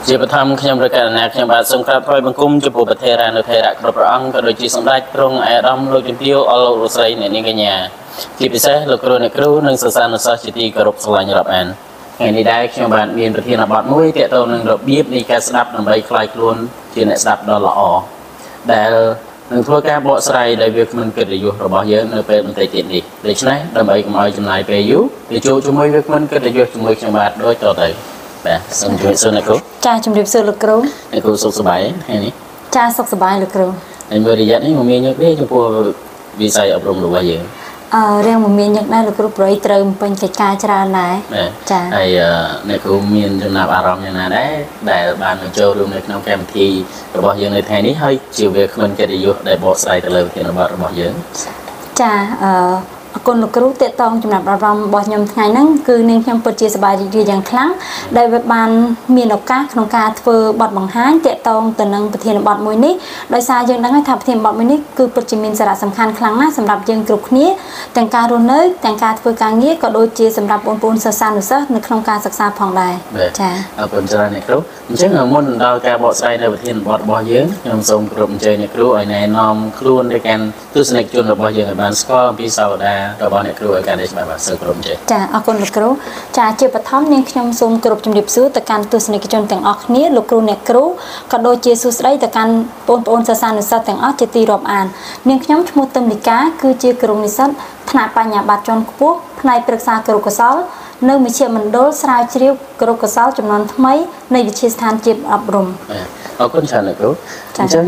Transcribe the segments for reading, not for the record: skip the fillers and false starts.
ជាបឋមខ្ញុំរកណាខ្ញុំបាទសូមក្រាបថ្វាយបង្គំចំពោះប្រធារានុថេរៈគ្រប់ព្រះអង្គក៏ដូចជាសម្ដេចទ្រង់អាដាមលោកជំទាវអស់លោករស្រីអ្នកនាងកញ្ញាជាពិសេសលោកគ្រូអ្នកគ្រូនិងសិស្សានុសិស្សជាទីគោរពស្រឡាញ់រាប់អានថ្ងៃនេះដែរខ្ញុំបាទមានប្រធានបទមួយទាក់ទងនឹងរបៀបនៃការស្ដាប់ដើម្បីខ្លាយខ្លួនជាអ្នកស្ដាប់ដ៏ល្អដែលនឹងធ្វើការបកស្រាយដោយវាគ្មិនកិត្តិយសរបស់យើងនៅពេលបន្តិចទៀតនេះដូច្នេះដើម្បីកុំឲ្យចំណាយពេលយូរទៅជួបជាមួយវាគ្មិនកិត្តិយសជាមួយខ្ញុំបាទដូចតទៅបាទសូមជម្រាបសួរអ្នកគ្រូចាជំរាបសួរលោកគ្រូអ្នកគ្រូសុខសប្បាយថ្ងៃនេះចាសុខសប្បាយលោកគ្រូហើយមើលរយៈនេះមកមានញឹកទេចំពោះវិស័យអប់រំរបស់យើងរៀងមកមានញឹកដែរលោកគ្រូប្រៃត្រូវពេញកិច្ចការច្រើនដែរចាហើយអ្នកគ្រូមានចំណាប់អារម្មណ៍យ៉ាងណាដែរដែលបានមកចូលរួមនៅក្នុងកម្មវិធីរបស់យើងនៅថ្ងៃនេះហើយជាវាគ្មិនកិត្តិយសដែលបកស្រាយទៅលើវិធានបទរបស់យើងចាអរគុណលោកគ្រូតេតងចំណាប់អារម្មណ៍របស់ខ្ញុំថ្ងៃហ្នឹងគឺនាងខ្ញុំពិតជាសប្បាយរីករាយយ៉ាងខ្លាំងដែលបានមានឱកាសក្នុងការធ្វើបទបង្ហាញតេតងទៅនឹងប្រធានបទមួយនេះដោយសារយើងដឹងថាប្រធានបទមួយនេះគឺពិតជាមានសារៈសំខាន់ខ្លាំងណាស់សម្រាប់យើងគ្រប់គ្នាទាំងការរស់នៅទាំងការធ្វើការងារក៏ដូចជាសម្រាប់បងប្អូនសិស្សានុសិស្សនៅក្នុងការសិក្សាផងដែរចាអរគុណច្រើនអ្នកគ្រូអញ្ចឹងមុនដល់ការបកស្រាយនៅប្រធានបទរបស់យើងខ្ញុំសូមគោរពអញ្ជើញអ្នកគ្រូឲ្យណែនាំខ្លួនទៅកាន់ទស្សនិកជនរបស់យើងឲ្យបានស្គាល់អំពីសាវតារបស់អ្នកគ្រូឲ្យកាន់តែច្បាស់បាទសូមគោរពចេះចាអរគុណលោកគ្រូចាជាបឋមនាងខ្ញុំសូមគោរពជំរាបសួរទៅកាន់ទស្សនិកជនទាំងអស់គ្នាលោកគ្រូអ្នកគ្រូក៏ដូចជាសួស្តីទៅកាន់បងប្អូនសិស្សានុសិស្សទាំងអស់ជាទីរាប់អាននាងខ្ញុំឈ្មោះទឹមលីកាគឺជាគ្រូនិស្សិតថ្នាក់បញ្ញាបត្រជាន់ខ្ពស់ផ្នែកប្រឹក្សាគរុកោសល្យនៅមជ្ឈមណ្ឌលស្រាវជ្រាវគរុកោសល្យចំនួនថ្មីនៃវិទ្យាស្ថានជាតិអប់រំអរគុណច្រើនលោកគ្រូអញ្ចឹង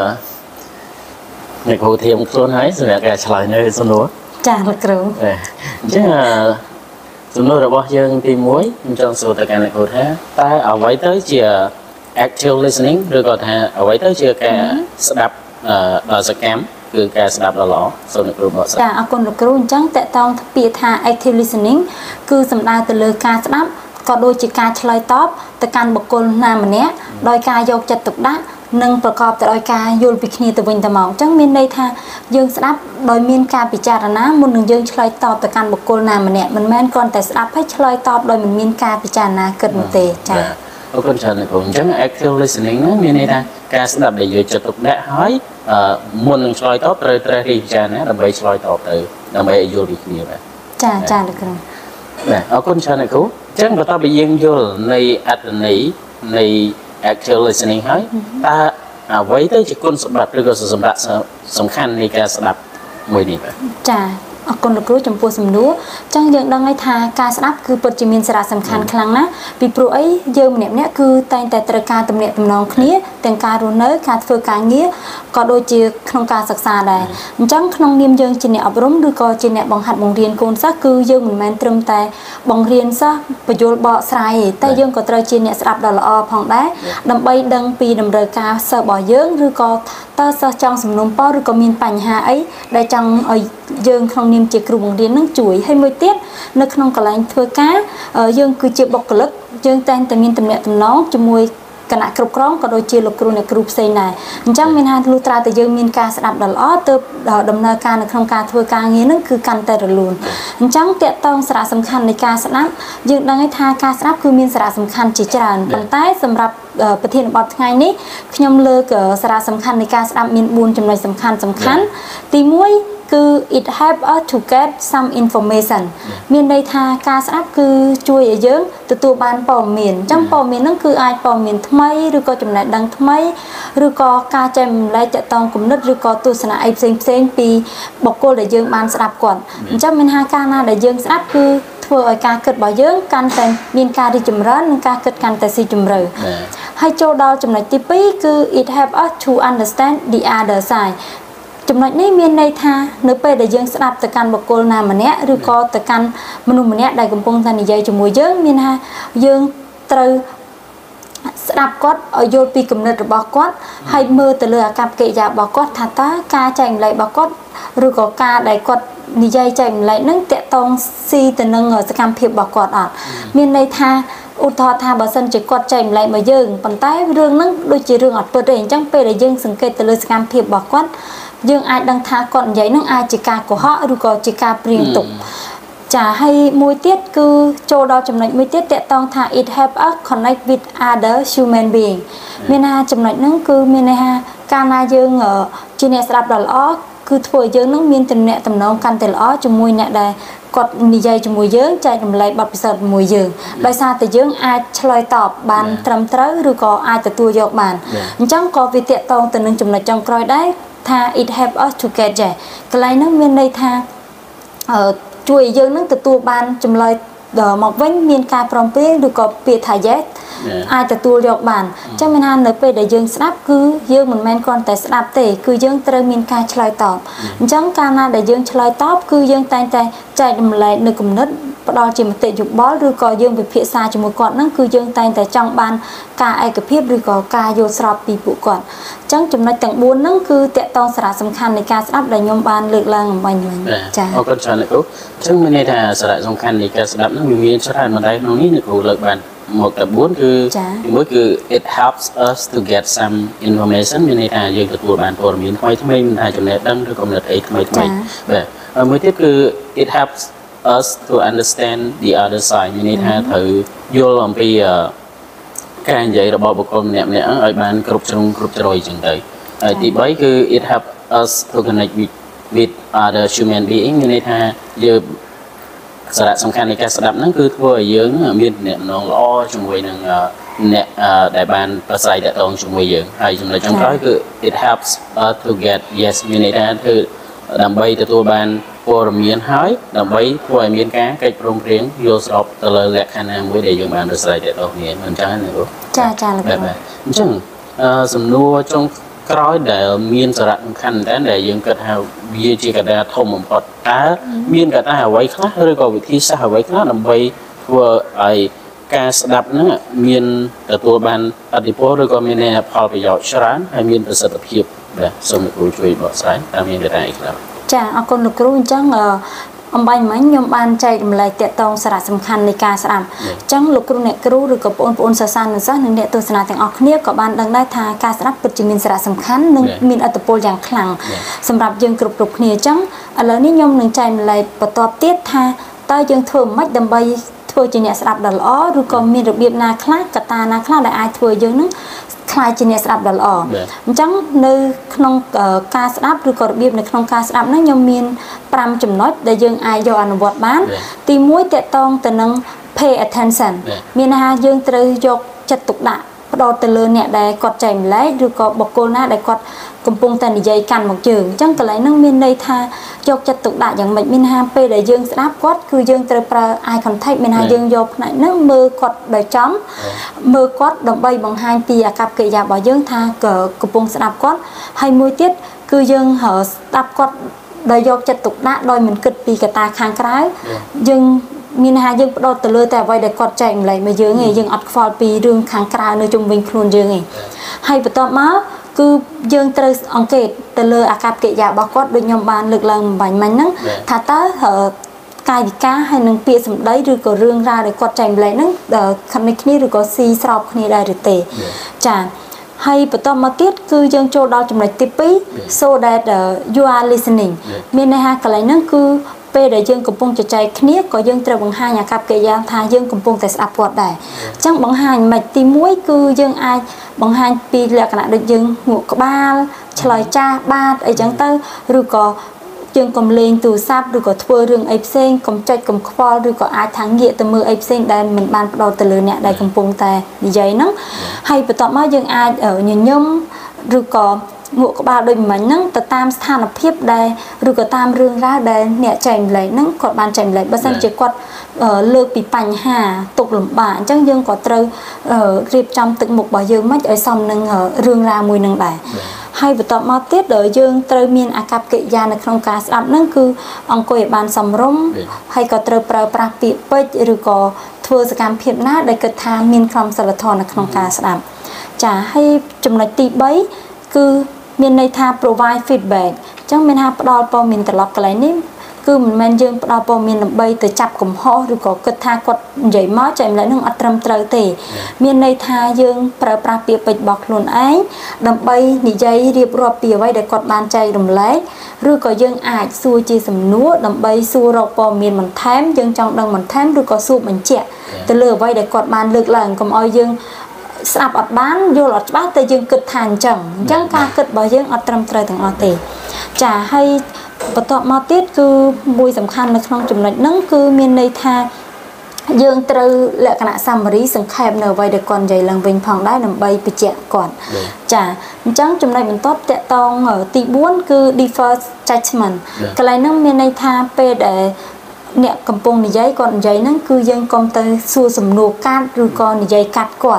អ្នកគ្រូធៀមខ្លួនហើយសម្រាប់ការឆ្លើយនៅសំណួរចាលោកគ្រូអញ្ចឹងសំណួររបស់យើងទី1ខ្ញុំចង់សួរទៅកាន់អ្នកគ្រូថាតើអ្វីទៅជា active listening ឬក៏ថាអ្វីទៅជាការស្ដាប់ដល់សកម្មគឺការស្ដាប់ដ៏ល្អសូមអ្នកគ្រូបកស្រាយចាអរគុណលោកគ្រូអញ្ចឹងតកតងពាក្យថា active listening គឺសំដៅទៅលើការស្ដាប់ក៏ដូចជាការឆ្លើយតបទៅកាន់បុគ្គលណាម្នាក់ដោយការយកចិត្តទុកដាក់និងប្រកបទៅដោយការយល់ពីគ្នាទៅវិញទៅមកអញ្ចឹងមានន័យថាយើងស្ដាប់ដោយមានការពិចារណាមុននឹងយើងឆ្លើយតបទៅកាន់បុគ្គលណាម្នាក់មិនមែនគ្រាន់តែស្ដាប់ហើយឆ្លើយតបដោយមិនមានការពិចារណាគិតនោះទេចា៎អរគុណច្រើនលោកគ្រូអញ្ចឹង active listening នោះមានន័យថាការស្ដាប់ដែលយកចិត្តទុកដាក់ហើយមុននឹងឆ្លើយតបត្រូវពិចារណាដើម្បីឆ្លើយតបទៅដើម្បីឲ្យយល់ពីគ្នាបាទចាលោកគ្រូបាទអរគុណច្រើនលោកគ្រូអញ្ចឹងបន្ទាប់ពីយើងយល់នៃអត្ថន័យនៃ active listening ហើយតើអ្វីទៅជាគុណសម្បត្តិឬក៏សម្បត្តិសំខាន់នៃការស្ដាប់មួយនេះបាទចាអរគុណលោកគ្រូចំពោះសំណួរអញ្ចឹងយើងដឹងហើយថាការស្ដាប់គឺពិតជាមានសារៈសំខាន់ខ្លាំងណាស់ពីព្រោះអីយើងម្នាក់គឺតែងតែត្រូវការទំនាក់ទំនងគ្នាទាំងការរស់នៅការធ្វើការងារក៏ដូចជាក្នុងការសិក្សាដែរអញ្ចឹងក្នុងនាមយើងជាអ្នកអប់រំឬក៏ជាអ្នកបង្ហាត់បង្រៀនកូនសិស្សគឺយើងមិនមែនត្រឹមតែបង្រៀនសិស្សបញ្យល់បកស្រាយទេតែយើងក៏ត្រូវជាអ្នកស្ដាប់ដ៏ល្អផងដែរដើម្បីដឹងពីតម្រូវការសិស្សរបស់យើងឬក៏តើសិស្សចង់សំណូមពរឬក៏មានបញ្ហាអីដែលចង់ឲ្យយើងក្នុងនាមជាគ្រូបង្រៀននឹងជួយហើយមួយទៀតនៅក្នុងកន្លែងធ្វើការយើងគឺជាបុគ្គលិកយើងតែងតែមានទំនាក់ទំនងជាមួយគណៈគ្រប់គ្រងក៏ដូចជាលោកគ្រូអ្នកគ្រូផ្សេងដែរអញ្ចឹងមានថាលុះត្រាតែយើងមានការស្ដាប់ដ៏ល្អទើបដំណើរការនៅក្នុងការធ្វើការងារនឹងគឺកាន់តែរលូនអញ្ចឹងតកតងសារៈសំខាន់នៃការស្ដាប់យើងដឹងហើយថាការស្ដាប់គឺមានសារៈសំខាន់ជាច្រើនប៉ុន្តែសម្រាប់ប្រធានបទថ្ងៃនេះខ្ញុំលើកសារៈសំខាន់នៃការស្ដាប់មាន4ចំណុចសំខាន់ទី1គឺ it help us to get some information មានន័យថាការស្ដាប់គឺជួយឲ្យយើងទទួលបានព័ត៌មានអញ្ចឹងព័ត៌មានហ្នឹងគឺអាចព័ត៌មានថ្មីឬក៏ចំណេះដឹងថ្មីឬក៏ការចែករំលែកទាក់ទងគំនិតឬក៏ទស្សនៈអីផ្សេងពីបុគ្គលដែលយើងបានស្ដាប់គាត់អញ្ចឹងមានថាការណាដែលយើងស្ដាប់គឺធ្វើឲ្យការគិតរបស់យើងកាន់តែមានការរីកចម្រើននិងការគិតកាន់តែស៊ីជម្រៅហើយចូលដល់ចំណុចទី2គឺ it help us to understand the other side ចំណុចនេះមានន័យថានៅពេលដែលយើងស្ដាប់ទៅកាន់បុគ្គលណាម្នាក់ឬក៏ទៅកាន់មនុស្សម្នាក់ដែលកំពុងតែនិយាយជាមួយយើងមានថាយើងត្រូវស្ដាប់គាត់ឲ្យយល់ពីគំនិតរបស់គាត់ហើយមើលទៅលើអាកប្បកិរិយារបស់គាត់ថាតើការចែកម្លែករបស់គាត់ឬក៏ការដែលគាត់និយាយចែកម្លែកនឹងតាក់ទងស៊ីទៅនឹងសកម្មភាពរបស់គាត់អត់មានន័យថាឧទាហរណ៍ថាបើសិនជាគាត់ចែកម្លែកមកយើងប៉ុន្តែរឿងហ្នឹងដូចជារឿងអត់ពិតទេអញ្ចឹងពេលដែលយើងសង្កេតទៅលើសកម្មភាពរបស់គាត់យើងអាចដឹងថាគាត់និយាយនឹងអាចជាការកុហកឬក៏ជាការព្រៀងទុកចាហើយមួយទៀតគឺចូលដល់ចំណុចមួយទៀតតកតងថា it help us connect with other human being មានថាចំណុចហ្នឹងគឺមានន័យថាកាលណាយើងជាអ្នកស្ដាប់ដ៏ល្អគឺធ្វើឲ្យយើងនឹងមានទំនាក់ទំនងកាន់តែល្អជាមួយអ្នកដែលគាត់និយាយជាមួយយើងចែករំលែកបទពិសោធន៍ជាមួយយើងដោយសារតែយើងអាចឆ្លើយតបបានត្រឹមត្រូវឬក៏អាចទទួលយកបានអញ្ចឹងក៏វាតកតងទៅនឹងចំណុចចុងក្រោយដែរថា it help us to get ចេះកន្លែងហ្នឹងមានន័យថាជួយឲ្យយើងនឹងទទួលបានចម្លើយមកវិញមានការព្រមព្រៀងឬក៏ពាក្យថា yes អាចទទួលយកបានអញ្ចឹងមានថានៅពេលដែលយើងស្ដាប់គឺយើងមិនមែនគ្រាន់តែស្ដាប់ទេគឺយើងត្រូវមានការឆ្លើយតបអញ្ចឹងកាលណាដែលយើងឆ្លើយតបគឺយើងតែងតែចែករំលែកនៅគំនិតផ្ដល់ជាមតិយោបល់ឬក៏យើងពិភាក្សាជាមួយគាត់ហ្នឹងគឺយើងតែងតែចង់បានការឯកភាពឬក៏ការយល់ស្របពីពួកគាត់អញ្ចឹងចំណុចទាំង4ហ្នឹងគឺតកតងសារៈសំខាន់នៃការស្ដាប់ដែលខ្ញុំបានលើកឡើងអំបញ្ញមិញចា៎អរគុណច្រើនលោកគ្រូអញ្ចឹងមានន័យថាសារៈសំខាន់នៃការស្ដាប់ហ្នឹងវាមានច្រើនមិនដែរក្នុងនេះលោកគ្រូលើកបានមកតែ4គឺទីមួយគឺ it helps us to get some information មានន័យថាយើងទទួលបានព័ត៌មានថ្មីថ្មីមិនថាចំណេះដឹងឬក៏ចំណេះអីថ្មីថ្មីបាទមួយទៀតគឺ it helps us to understand the other side មានន័យថាត្រូវយល់អំពីការនិយាយរបស់បុគ្គលម្នាក់ៗឲ្យបានគ្រប់ជ្រុងគ្រប់ជ្រោយចឹងទៅហើយទី3គឺ it helps us to connect with other human being មានន័យថាយើងសារៈសំខាន់នៃការស្ដាប់ហ្នឹងគឺធ្វើឲ្យយើងមានទំនាក់ទំនងល្អជាមួយនឹងអ្នកដែលបានប្រស្រ័យទាក់ទងជាមួយយើងហើយចំណុចចុងក្រោយគឺ it helps us to get yes មានន័យថាគឺដើម្បីទទួលបានព័ត៌មានហើយដើម្បីធ្វើឲ្យមានការកិច្ចព្រមព្រៀងយល់ស្របទៅលើលក្ខខណ្ឌណាមួយដែលយើងបានប្រស្រ័យទាក់ទងគ្នាមិនចឹងណាលោកចាចាលោកអញ្ចឹងសំណួរចុងក្រោយដែលមានសារៈសំខាន់តែដែលយើងគិតថាវាជាកត្តាធំបំផុតតើមានកត្តាអ្វីខ្លះឬក៏វិធីសាស្ត្រអ្វីខ្លះដើម្បីធ្វើឲ្យការស្ដាប់ហ្នឹងមានទទួលបានអត្ថប្រយោជន៍ឬក៏មានផលប្រយោជន៍ច្រើនហើយមានប្រសិទ្ធភាពបាទសូមលោកគ្រូជួយបកស្រាយតើមានកត្តាអីខ្លះចាអរគុណលោកគ្រូអញ្ចឹងអំបញ្ញមិញខ្ញុំបានចែករំលែកតកតងសារៈសំខាន់នៃការស្ដាប់អញ្ចឹងលោកគ្រូអ្នកគ្រូឬក៏បងប្អូនសិស្សានុសិស្សនិងអ្នកទស្សនាទាំងអស់គ្នាក៏បានដឹងដែរថាការស្ដាប់ពិតជាមានសារៈសំខាន់និងមានឥទ្ធិពលយ៉ាងខ្លាំងសម្រាប់យើងគ្រប់គ្នាអញ្ចឹងឥឡូវនេះខ្ញុំនឹងចែករំលែកបន្តទៀតថាតើយើងធ្វើម៉េចដើម្បីធ្វើជាអ្នកស្ដាប់ដ៏ល្អឬក៏មានរបៀបណាខ្លះកត្តាណាខ្លះដែលអាចធ្វើយើងនឹងខ្លាយជាអ្នកស្ដាប់ដ៏ល្អអញ្ចឹងនៅក្នុងការស្ដាប់ឬក៏របៀបនៅក្នុងការស្ដាប់ហ្នឹងខ្ញុំមាន5ចំណុចដែលយើងអាចយកអនុវត្តបានទី1តកតងទៅនឹង pay attention មានន័យថាយើងត្រូវយកចិត្តទុកដាក់ផ្ដោតទៅលើអ្នកដែលគាត់ចែកម្លែកឬក៏បុគ្គលណាដែលគាត់កំពុងតែនិយាយកាន់មកយើងអញ្ចឹងកន្លែងហ្នឹងមានន័យថាយកចិត្តទុកដាក់យ៉ាងម៉េចមានថាពេលដែលយើងស្ដាប់គាត់គឺយើងត្រូវប្រើ eye contact មានថាយើងយកផ្នែកហ្នឹងមើលគាត់ដោយចំមើលគាត់ដើម្បីបង្ហាញពីអាកប្បកិរិយារបស់យើងថាកំពុងស្ដាប់គាត់ហើយមួយទៀតគឺយើងស្ដាប់គាត់ដោយយកចិត្តទុកដាក់ដោយមិនគិតពីកត្តាខាងក្រៅយើងមានថាយើងបដោតទៅលើតែអ្វីដែលគាត់ចែកម្លែកមកយើងឯងយើងអត់ខ្វល់ពីរឿងខាងក្រៅនៅជុំវិញខ្លួនយើងឯងហើយបន្ទាប់មកគឺយើងត្រូវអង្កេតទៅលើអាកប្បកិរិយារបស់គាត់ដូចខ្ញុំបានលើកឡើងបំបញ្ញមិញហ្នឹងថាតើកាយវិការហើយនឹងពាក្យសម្ដីឬក៏រឿងរ៉ាវដែលគាត់ចែកម្លែកហ្នឹងខំគ្នាឬក៏ស៊ីស្របគ្នាដែរឬទេចាហើយបន្តមកទៀតគឺយើងចូលដល់ចំណុចទី2 so that you are listening មានន័យថាកន្លែងហ្នឹងគឺពេលដែលយើងកំពុងជជែកគ្នាក៏យើងត្រូវបង្ហាញអាកប្បកិរិយាថាយើងកំពុងតែស្ដាប់គាត់ដែរអញ្ចឹងបង្ហាញមិនទី1គឺយើងអាចបង្ហាញពីលក្ខណៈដូចយើងងក់ក្បាលឆ្លើយចាស់បាតអីចឹងទៅឬក៏យើងកុំលេងទូរស័ព្ទឬក៏ធ្វើរឿងអីផ្សេងកុំចុចកុំខ្វល់ឬក៏អាចថាងាកទៅមើលអីផ្សេងដែលមិនបានផ្ដោតទៅលើអ្នកដែលកំពុងតែនិយាយហ្នឹងហើយបន្ទាប់មកយើងអាចញញឹមឬក៏ងក់ក្បាលដូចមិញហ្នឹងទៅតាមស្ថានភាពដែលឬក៏តាមរឿងរ៉ាវដែលអ្នកចែកម្លែកហ្នឹងគាត់បានចែកម្លែកបើសិនជាគាត់លើកពីបញ្ហាទុកលំបាកអញ្ចឹងយើងក៏ត្រូវរៀបចំទឹកមុខរបស់យើងមិនឲ្យសមនឹងរឿងរ៉ាវមួយនឹងដែរហើយបន្ទាប់មកទៀតយើងត្រូវមានអាកប្បកិរិយានៅក្នុងការស្ដាប់ហ្នឹងគឺអង្គុយឲ្យបានសមរម្យហើយក៏ត្រូវប្រើប្រាស់ពាក្យពេចន៍ឬក៏ធ្វើសកម្មភាពណាដែលគិតថាមានក្រមសីលធម៌នៅក្នុងការស្ដាប់ចាហើយចំណុចទី3គឺមានន័យថា provide feedback អញ្ចឹងមានថាផ្ដល់ព័ត៌មានត្រឡប់កន្លែងនេះ cứ mình men dương đào bò miền làm bay từ chập cùng ho rồi có kết tha quật dậy máu chạy lại nâng ắt trầm trời tề miền này tha dương pra bịa bịch bọc luôn ấy làm bay nị dây riệp rọp bịa vay để quật bàn chạy đầm lấy rồi có dương ai xua chia sầm núa làm bay xua rọp bò miền mình thém dương trong đằng mình thém rồi có xua mình chẹt từ lừa vay để quật bàn lực lần cầm oi dương sạp ọt bán vô lọt bát tới dương cực thành chẳng chẳng ca cực bảo dương ọt trầm trời thằng ọt tề chả hay và tọa mò tiết cứ mùi sầm khăn là trong chùm lạnh nắng cứ miền này tha dương từ lệ cả nạ summary sừng khẹp nở vay để còn dày lần vinh phòng đá nằm bay bị chẹt còn chả chẳng chùm này mình tốt tệ tông ở tỷ 4 cứ default judgment cái này nâng miền này tha pe để nè cầm pông này giấy còn giấy nắng cứ dân công tới xua sầm nô cát rồi còn này giấy cắt còn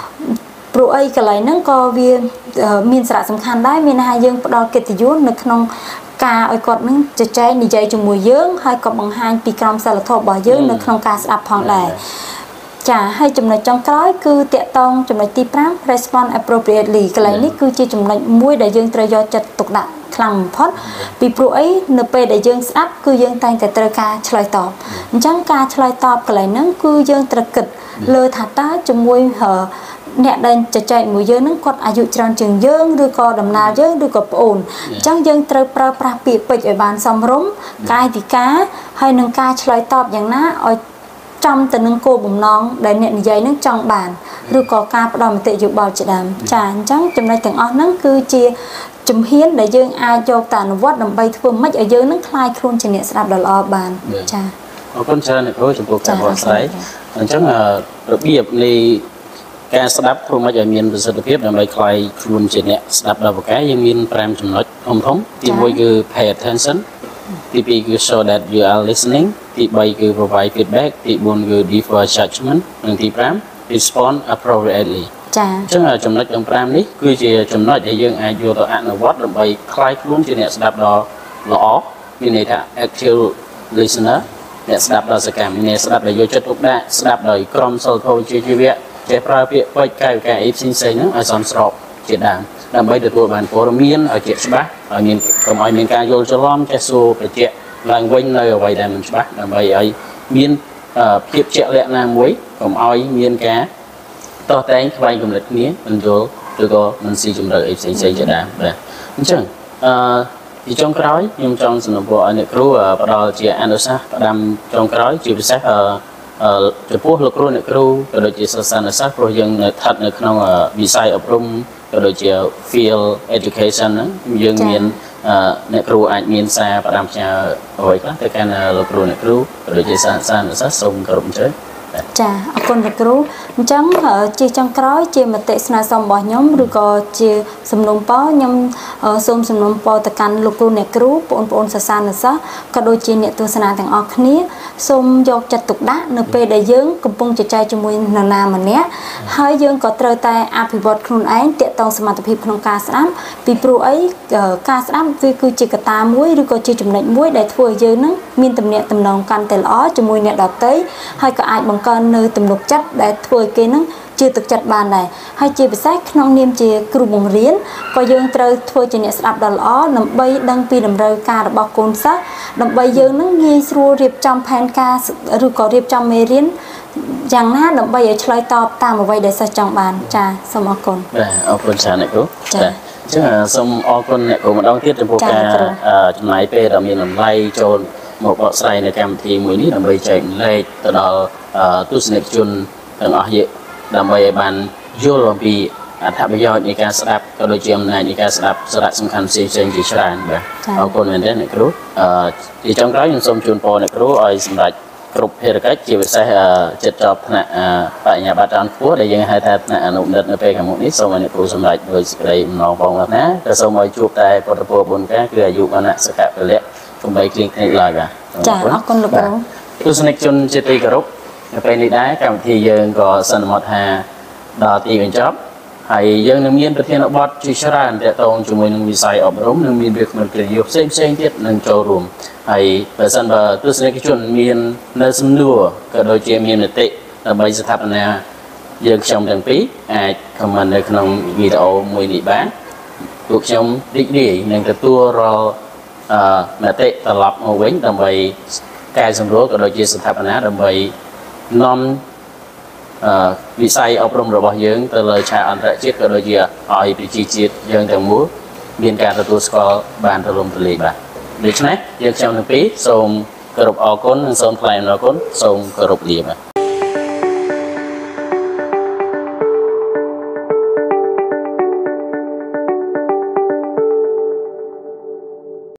pro ấy cái này nắng co viên miền sạ sầm khăn đá miền hai dân đo kết tỷ vốn được không ca ở cột nângจะใจនិយាយជាមួយយើងហើយក៏បង្ហាញពីក្រមសីលធម៌របស់យើងនៅក្នុងការស្ដាប់ផងដែរចាហើយចំណុចចុងក្រោយគឺតកតងចំណុចទី 5 respond appropriately កន្លែងនេះគឺជាចំណុចមួយដែលយើងត្រូវយកចិត្តទុកដាក់ខ្លាំងបំផុតពីព្រោះអីនៅពេលដែលយើងស្ដាប់គឺយើងតែងតែត្រូវការឆ្លើយតបអញ្ចឹងការឆ្លើយតបកន្លែងហ្នឹងគឺយើងត្រូវគិតលើថាតើជាមួយអ្នកដែលចែកមួយយើងនឹងគាត់អាយុច្រើនជាងយើងឬក៏ដំណើរយើងឬក៏ប្អូនអញ្ចឹងយើងត្រូវប្រើប្រាស់ពាក្យពេចន៍ឲ្យបានសមរម្យកាយវិការហើយនឹងការឆ្លើយតបយ៉ាងណាឲ្យចំទៅនឹងគោលបំណងដែលអ្នកនិយាយនឹងចង់បានឬក៏ការផ្ដល់មតិយោបល់ជាដើមចាអញ្ចឹងចំណុចទាំងអស់ហ្នឹងគឺជាជំហានដែលយើងអាចយកទៅអនុវត្តដើម្បីធ្វើម៉េចឲ្យយើងនឹងคลายខ្លួនជាអ្នកស្ដាប់ដ៏ល្អបានចាអរគុណច្រើនអ្នកគ្រូចំពោះការបកស្រាយអញ្ចឹងរបៀបនៃការស្ដាប់ធ្វើម៉េចឲ្យមានប្រសិទ្ធភាពដើម្បីคลายខ្លួនជាអ្នកស្ដាប់ដល់ប្រកែយើងមាន5ចំណុចធំទី1គឺ pay attention ទី2គឺ show that you are listening ទី3គឺ provide feedback ទី4គឺ defer judgment និងទី5 respond appropriately ចា៎អញ្ចឹងចំណុចទាំង5នេះគឺជាចំណុចដែលយើងអាចយកទៅអនុវត្តដើម្បីคลายខ្លួនជាអ្នកស្ដាប់ដ៏ល្អមានន័យថា active listener អ្នកស្ដាប់ដ៏សកម្មអ្នកស្ដាប់ដោយយកចិត្តទុកដាក់ស្ដាប់ដោយក្រមសីលធម៌ជាជីវៈចេះប្រើពាក្យពេចន៍កាយវិការអីផ្សេងៗហ្នឹងឲ្យសមស្របជាដើមដើម្បីទទួលបានព័ត៌មានឲ្យជាក់ច្បាស់ឲ្យមានកុំឲ្យមានការយល់ច្រឡំចេះសួរបញ្ជាក់ឡើងវិញនៅអ្វីដែលមិនច្បាស់ដើម្បីឲ្យមានភាពជាក់លាក់ណាមួយកុំឲ្យមានការតោះតែងខ្វែងគំនិតគ្នាមិនយល់ឬក៏មិនស៊ីជម្រៅអីផ្សេងៗជាដើមបាទអញ្ចឹងពីចុងក្រោយខ្ញុំចង់សំណូមពរឲ្យអ្នកគ្រូផ្ដល់ជាអនុសាសន៍ផ្ដាំចុងក្រោយជាពិសេសចំពោះលោកគ្រូអ្នកគ្រូក៏ដូចជាសិស្សានុសិស្សព្រោះយើងស្ថិតនៅក្នុងវិស័យអប់រំក៏ដូចជា field education ហ្នឹងយើងមានអ្នកគ្រូអាចមានសារផ្ដាំផ្ញើអ្វីខ្លះទៅកាន់លោកគ្រូអ្នកគ្រូក៏ដូចជាសិស្សានុសិស្សសូមគោរពអញ្ជើញចាអរគុណលោកគ្រូអញ្ចឹងជាចុងក្រោយជាមតិស្នើសុំរបស់ខ្ញុំឬក៏ជាសំណុំពរខ្ញុំសូមសំណុំពរទៅកាន់លោកគ្រូអ្នកគ្រូបងប្អូនសិស្សានុសិស្សក៏ដូចជាអ្នកទស្សនាទាំងអស់គ្នាសូមយកចិត្តទុកដាក់នៅពេលដែលយើងកំពុងជជែកជាមួយនរណាម្នាក់ហើយយើងក៏ត្រូវតែអភិវឌ្ឍខ្លួនឯងទាក់ទងសមត្ថភាពក្នុងការស្ដាប់ពីព្រោះអីការស្ដាប់វាគឺជាកត្តាមួយឬក៏ជាចំណុចមួយដែលធ្វើឲ្យយើងនឹងមានទំនាក់ទំនងកាន់តែល្អជាមួយអ្នកដទៃហើយក៏អាចបង្កើននៅទំនុកចិត្តដែលធ្វើឲ្យគេនឹងជឿទុកចិត្តបានដែរហើយជាពិសេសក្នុងនាមជាគ្រូបង្រៀនក៏យើងត្រូវធ្វើជាអ្នកស្ដាប់ដ៏ល្អដើម្បីដឹងពីតម្រូវការរបស់កូនសិស្សដើម្បីយើងនឹងងាយស្រួលរៀបចំផែនការឬក៏រៀបចំមេរៀនយ៉ាងណាដើម្បីឲ្យឆ្លើយតបតាមអ្វីដែលសិស្សចង់បានចាសូមអរគុណបាទអរគុណច្រើនអ្នកគ្រូចាអញ្ចឹងសូមអរគុណអ្នកគ្រូម្ដងទៀតចំពោះការចំណាយពេលដ៏មានតម្លៃចូលមកបកស្រាយនៅកម្មវិធីមួយនេះដើម្បីចែកម្លែកទៅដល់ទស្សនិកជនទាំងអស់យើងដើម្បីឲ្យបានយល់អំពីអត្ថប្រយោជន៍នៃការស្ដាប់ក៏ដូចជាអំណាចនៃការស្ដាប់សារៈសំខាន់ផ្សេងៗជាច្រើនបាទអរគុណមែនទេអ្នកគ្រូជាចុងក្រោយខ្ញុំសូមជូនពរអ្នកគ្រូឲ្យសម្រេចគ្រប់ភារកិច្ចជាពិសេសចិត្តចប់ថ្នាក់បញ្ញាបត្រចំពោះដែលយើងហៅថាថ្នាក់អនុបណ្ឌិតនៅពេលខាងមុខនេះសូមឲ្យអ្នកគ្រូសម្រេចដោយសេចក្តីបំណងបងប្អូនណាក៏សូមឲ្យជួបតែពុទ្ធពរបុណ្យការគឺអាយុវណ្ណៈសុខៈពលៈកុំបីគ្លៀងគ្លេចឡើយបាទចាអរគុណលោកគ្រូទស្សនិកជនជាទីគោរពនៅពេលនេះដែរកម្មវិធីយើងក៏សន្មតថាដល់ទីបញ្ចប់ហើយយើងនឹងមានប្រធានបទជាច្រើនទាក់ទងជាមួយនឹងវិស័យអប់រំនិងមានវាគ្មិនកិត្តិយសផ្សេងៗទៀតនឹងចូលរួមហើយបើសិនបើទស្សនិកជនមាននៅសំណួរក៏ដូចជាមានមតិដើម្បីស្ថាបនាយើងខ្ញុំទាំងពីរអាច comment នៅក្នុងវីដេអូមួយនេះបានពួកខ្ញុំរីករាយនឹងទទួលរាល់ mà tệ tập lập một vĩnh đồng bày cái xong rồi có đôi chia sẻ tháp ná đồng bày non vị say ở trong rồi bao dưỡng từ lời cha anh đã chết có đôi chia hỏi bị chi chiết dân tầng múa biên ca từ score bàn từ lồng từ lì bà để cho nên dân trong nước phí xong cơ rục ở cốn xong lại nó cốn xong cơ rục lì mà